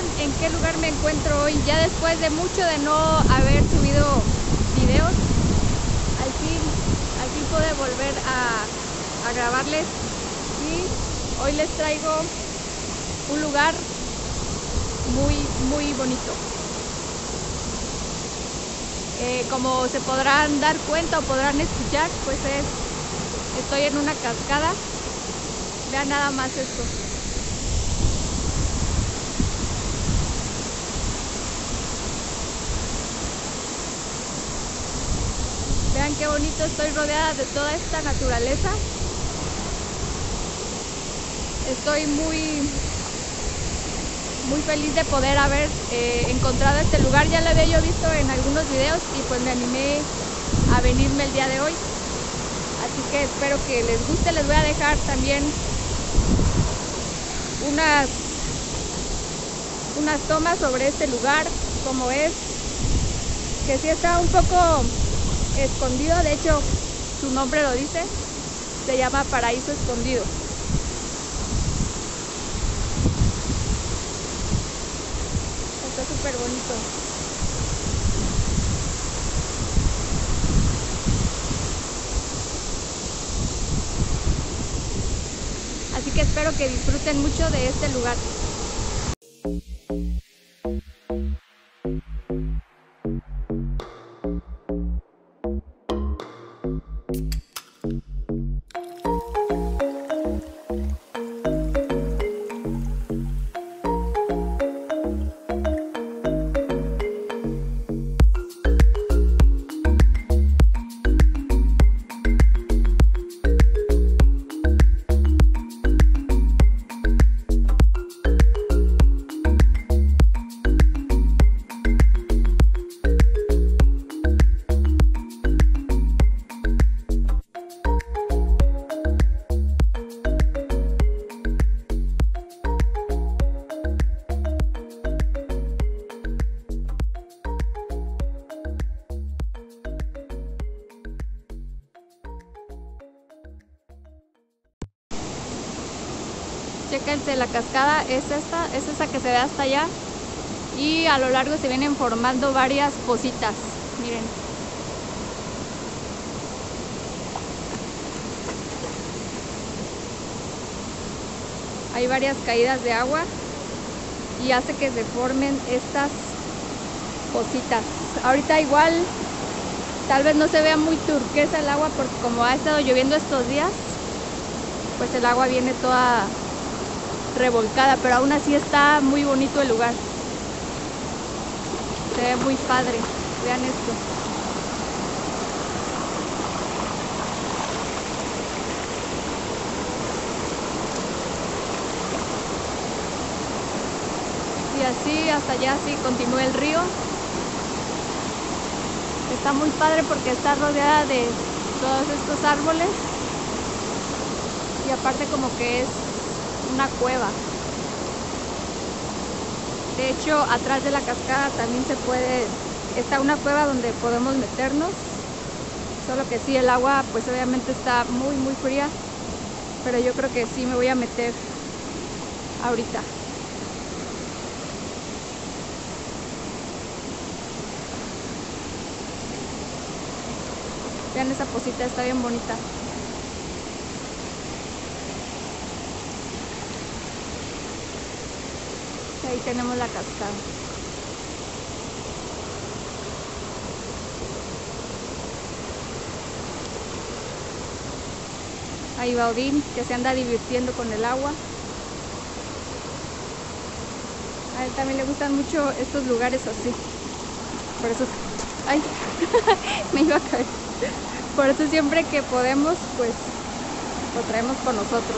preguntan en qué lugar me encuentro hoy, ya después de mucho de no haber subido videos, al fin pude volver a grabarles y hoy les traigo un lugar muy bonito. Como se podrán dar cuenta o podrán escuchar, pues estoy en una cascada. Vean nada más esto. Vean qué bonito, estoy rodeada de toda esta naturaleza. Estoy muy feliz de poder haber encontrado este lugar. Ya lo había yo visto en algunos videos y pues me animé a venirme el día de hoy. Así que espero que les guste. Les voy a dejar también unas tomas sobre este lugar, como es, que sí está un poco escondido. De hecho, su nombre lo dice, se llama Paraíso Escondido. Está súper bonito. Así que espero que disfruten mucho de este lugar. Chéquense, la cascada es esta que se ve hasta allá y a lo largo se vienen formando varias pocitas, miren. Hay varias caídas de agua y hace que se formen estas pocitas. Ahorita igual tal vez no se vea muy turquesa el agua porque como ha estado lloviendo estos días, pues el agua viene toda revolcada, pero aún así está muy bonito el lugar. Se ve muy padre. Vean esto. Y así hasta allá sí continúa el río. Está muy padre porque está rodeada de todos estos árboles y aparte como que es una cueva. De hecho, atrás de la cascada también está una cueva donde podemos meternos, solo que sí, el agua pues obviamente está muy fría, pero yo creo que sí me voy a meter ahorita. Vean esa pocita, está bien bonita. Ahí tenemos la cascada. Ahí va Odín, que se anda divirtiendo con el agua. A él también le gustan mucho estos lugares así. Por eso... ¡Ay! Me iba a caer. Por eso siempre que podemos, pues lo traemos con nosotros.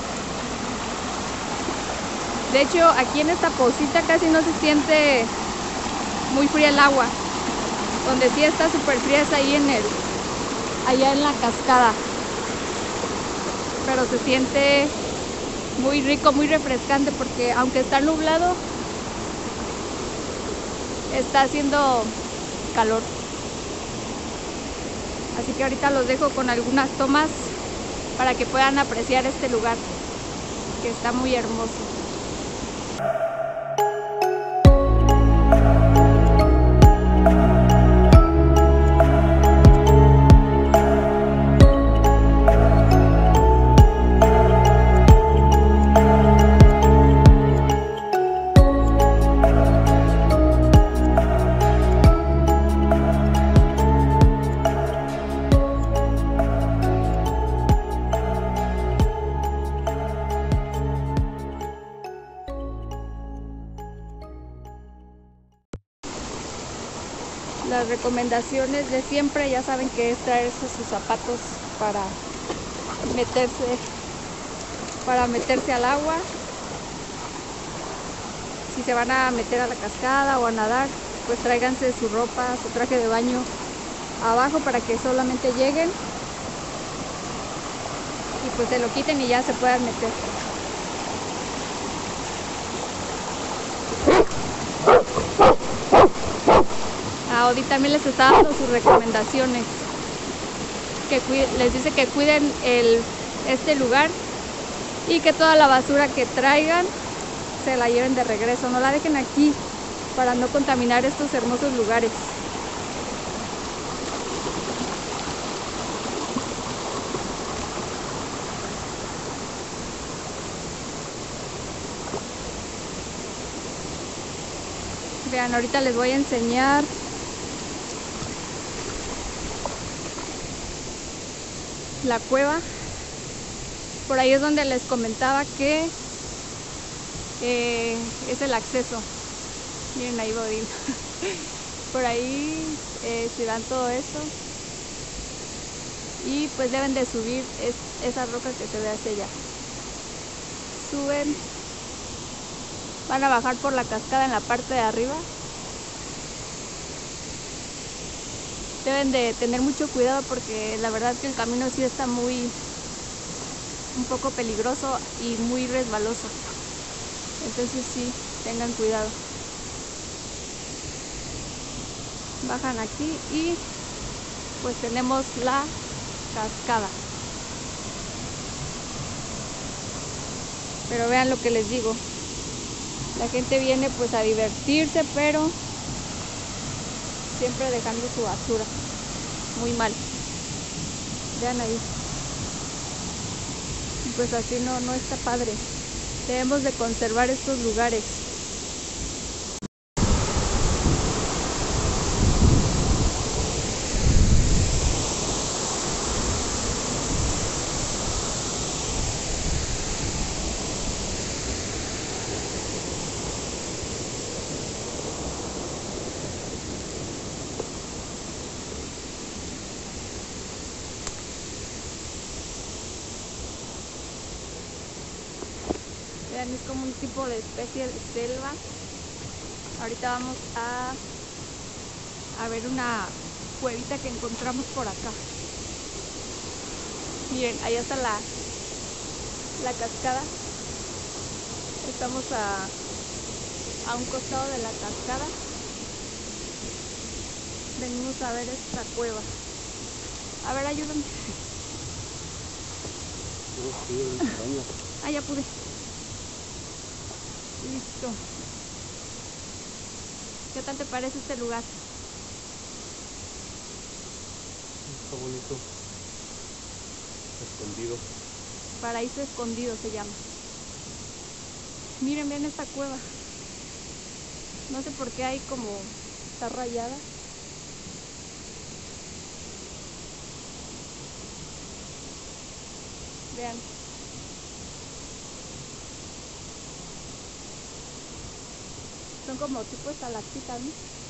De hecho, aquí en esta pocita casi no se siente muy fría el agua. Donde sí está súper fría es ahí allá en la cascada. Pero se siente muy rico, muy refrescante porque aunque está nublado, está haciendo calor. Así que ahorita los dejo con algunas tomas para que puedan apreciar este lugar que está muy hermoso. Las recomendaciones de siempre, ya saben que es traerse sus zapatos para meterse al agua. Si se van a meter a la cascada o a nadar, pues tráiganse su ropa, su traje de baño abajo para que solamente lleguen y pues se lo quiten y ya se puedan meter. Audi también les está dando sus recomendaciones, que les dice que cuiden este lugar y que toda la basura que traigan se la lleven de regreso, no la dejen aquí para no contaminar estos hermosos lugares. Vean, ahorita les voy a enseñar la cueva. Por ahí es donde les comentaba que es el acceso. Miren, ahí voy. Por ahí se dan todo esto y pues deben de subir esas rocas que se ve hacia allá. Suben, van a bajar por la cascada en la parte de arriba. Deben de tener mucho cuidado porque la verdad que el camino sí está un poco peligroso y muy resbaloso. Entonces sí, tengan cuidado. Bajan aquí y pues tenemos la cascada. Pero vean lo que les digo. La gente viene pues a divertirse, pero siempre dejando su basura. Muy mal. Vean ahí. Pues así no está padre. Debemos de conservar estos lugares. Vean, es como un tipo de especie de selva. Ahorita vamos a ver una cuevita que encontramos por acá. Miren, allá está la cascada. Estamos a un costado de la cascada. Venimos a ver esta cueva. A ver, ayúdame. Ah, ya pude. Listo. ¿Qué tal te parece este lugar? Está bonito. Escondido. Paraíso escondido se llama. Miren, vean esta cueva. No sé por qué hay como... está rayada. Vean. Son como tipo estalactitas, ¿no?